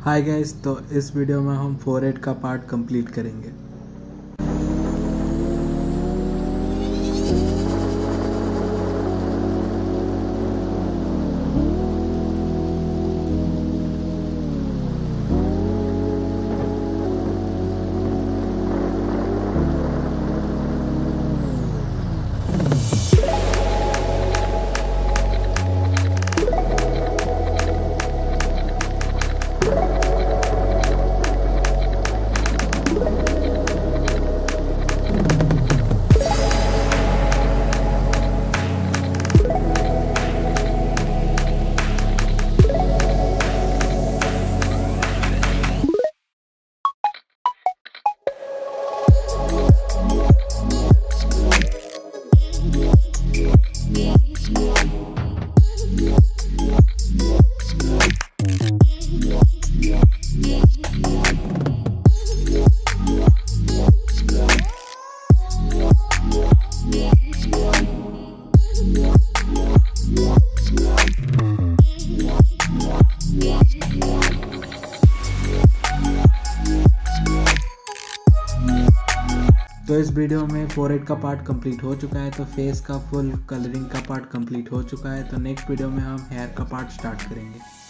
Hi guys, तो इस video में हम फोरहेड का पार्ट कंप्लीट करेंगे। तो इस वीडियो में फोरहेड का पार्ट कंप्लीट हो चुका है, तो फेस का फुल कलरिंग का पार्ट कंप्लीट हो चुका है। तो नेक्स्ट वीडियो में हम हेयर का पार्ट स्टार्ट करेंगे।